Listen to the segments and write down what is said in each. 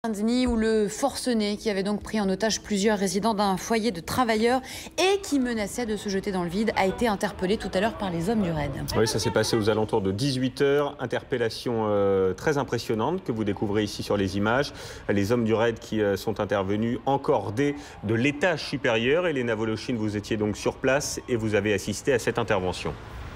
Saint-Denis, où le forcené, qui avait donc pris en otage plusieurs résidents d'un foyer de travailleurs et qui menaçait de se jeter dans le vide, a été interpellé tout à l'heure par les hommes du raid. Oui, ça s'est passé aux alentours de 18 h. Interpellation très impressionnante que vous découvrez ici sur les images. Les hommes du raid qui sont intervenus encordés de l'étage supérieur. Elena Volochine, vous étiez donc sur place et vous avez assisté à cette intervention.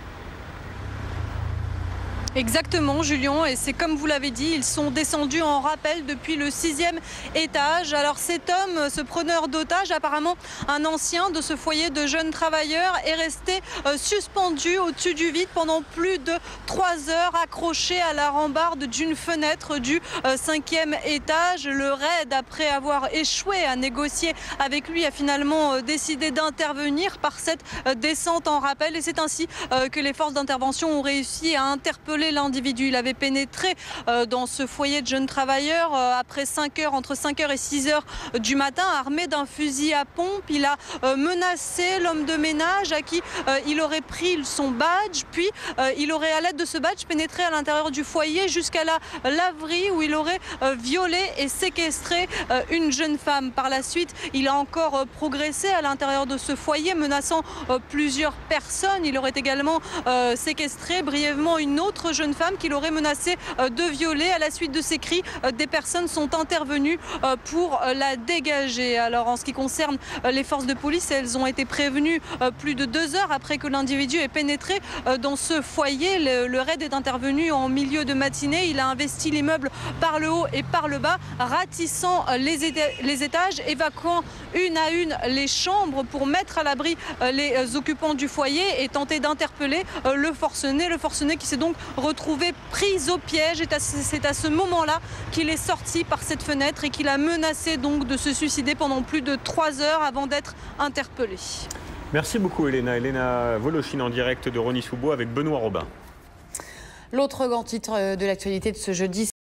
Exactement, Julien, et c'est comme vous l'avez dit, ils sont descendus en rappel depuis le 6e étage. Alors cet homme, ce preneur d'otages, apparemment un ancien de ce foyer de jeunes travailleurs, est resté suspendu au-dessus du vide pendant plus de 3 heures, accroché à la rambarde d'une fenêtre du 5e étage. Le raid, après avoir échoué à négocier avec lui, a finalement décidé d'intervenir par cette descente en rappel, et c'est ainsi que les forces d'intervention ont réussi à interpeller l'individu. Il avait pénétré dans ce foyer de jeunes travailleurs après 5 heures, entre 5 h et 6 h du matin, armé d'un fusil à pompe. Il a menacé l'homme de ménage à qui il aurait pris son badge, puis il aurait, à l'aide de ce badge, pénétré à l'intérieur du foyer jusqu'à la laverie où il aurait violé et séquestré une jeune femme. Par la suite, il a encore progressé à l'intérieur de ce foyer, menaçant plusieurs personnes. Il aurait également séquestré brièvement une autre jeune femme qu'il aurait menacée de violer. À la suite de ces cris, des personnes sont intervenues pour la dégager. Alors en ce qui concerne les forces de police, elles ont été prévenues plus de 2 heures après que l'individu ait pénétré dans ce foyer. Le raid est intervenu en milieu de matinée. Il a investi l'immeuble par le haut et par le bas, ratissant les étages, évacuant une à une les chambres pour mettre à l'abri les occupants du foyer et tenter d'interpeller le forcené qui s'est donc retrouvé pris au piège. C'est à ce moment-là qu'il est sorti par cette fenêtre et qu'il a menacé donc de se suicider pendant plus de 3 heures avant d'être interpellé. Merci beaucoup Elena. Elena Volochine en direct de Rosny-sous-Bois avec Benoît Robin. L'autre grand titre de l'actualité de ce jeudi,